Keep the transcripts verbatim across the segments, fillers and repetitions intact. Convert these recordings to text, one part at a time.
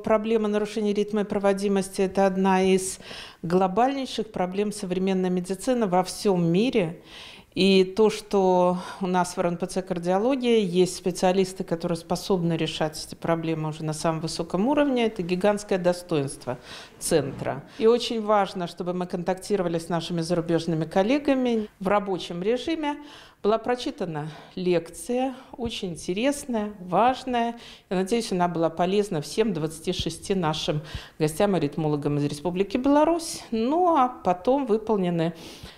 проблема нарушения ритма и проводимости – это одна из глобальнейших проблем современной медицины во всем мире. И то, что у нас в эр эн пэ цэ кардиология есть специалисты, которые способны решать эти проблемы уже на самом высоком уровне, это гигантское достоинство центра. И очень важно, чтобы мы контактировали с нашими зарубежными коллегами в рабочем режиме. Была прочитана лекция, очень интересная, важная. Я надеюсь, она была полезна всем двадцати шести нашим гостям-аритмологам из Республики Беларусь. Ну а потом выполнены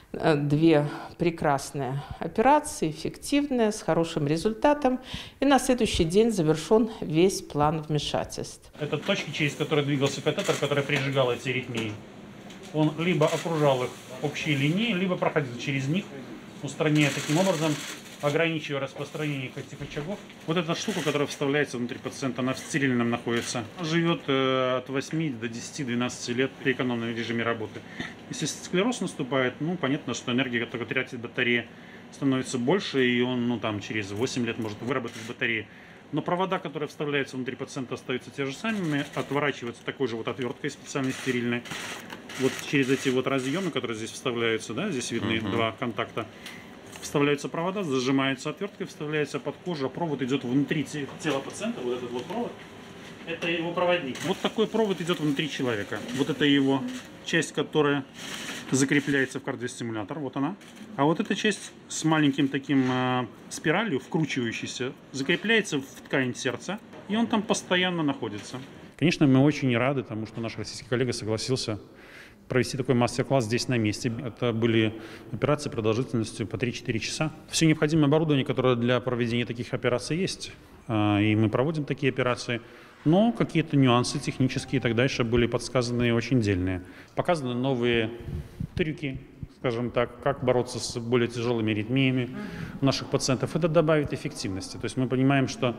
две прекрасные операции, эффективные, с хорошим результатом. И на следующий день завершен весь план вмешательств. Это точки, через которые двигался катетер, который прижигал эти аритмии. Он либо окружал их общей линией, либо проходил через них, устраняя таким образом, ограничивая распространение этих очагов. Вот эта штука, которая вставляется внутри пациента, она в стерильном находится. Живет э, от восьми до десяти-двенадцати лет при экономном режиме работы. Если склероз наступает, ну понятно, что энергия, которую тратит батарея, становится больше, и он ну, там, через восемь лет может выработать батареи. Но провода, которые вставляются внутри пациента, остаются те же самыми, отворачиваются такой же вот отверткой специальной стерильной. Вот через эти вот разъемы, которые здесь вставляются, да, здесь видны uh-huh. два контакта. Вставляются провода, зажимается отверткой, вставляется под кожу, а провод идет внутри тела пациента, вот этот вот провод, это его проводник. Вот такой провод идет внутри человека. Вот это его часть, которая закрепляется в кардиостимулятор, вот она. А вот эта часть с маленьким таким э, спиралью, вкручивающейся, закрепляется в ткань сердца, и он там постоянно находится. Конечно, мы очень рады тому, что наш российский коллега согласился провести такой мастер-класс здесь на месте. Это были операции продолжительностью по три-четыре часа. Все необходимое оборудование, которое для проведения таких операций есть. И мы проводим такие операции. Но какие-то нюансы технические и так дальше были подсказаны очень дельные. Показаны новые трюки, скажем так, как бороться с более тяжелыми аритмиями у наших пациентов. Это добавит эффективности. То есть мы понимаем, что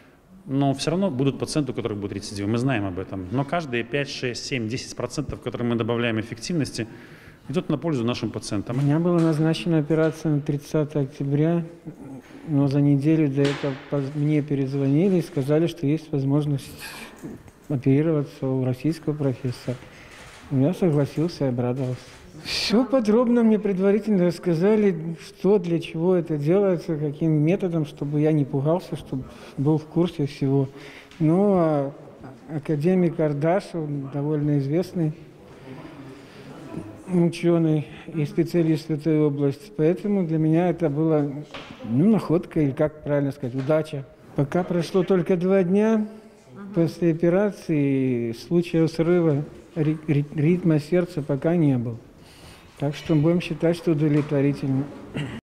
но все равно будут пациенты, у которых будут рецидивы. Мы знаем об этом. Но каждые пять, шесть, семь, десять процентов, которые мы добавляем эффективности, идут на пользу нашим пациентам. У меня была назначена операция на тридцатое октября, но за неделю до этого мне перезвонили и сказали, что есть возможность оперироваться у российского профессора. Я согласился и обрадовался. Все подробно мне предварительно рассказали, что, для чего это делается, каким методом, чтобы я не пугался, чтобы был в курсе всего. Ну, а академик Ардашев, довольно известный ученый и специалист в этой области, поэтому для меня это была ну, находка, или как правильно сказать, удача. Пока прошло только два дня после операции, случая срыва ритма сердца пока не было. Так что будем считать, что удовлетворительно.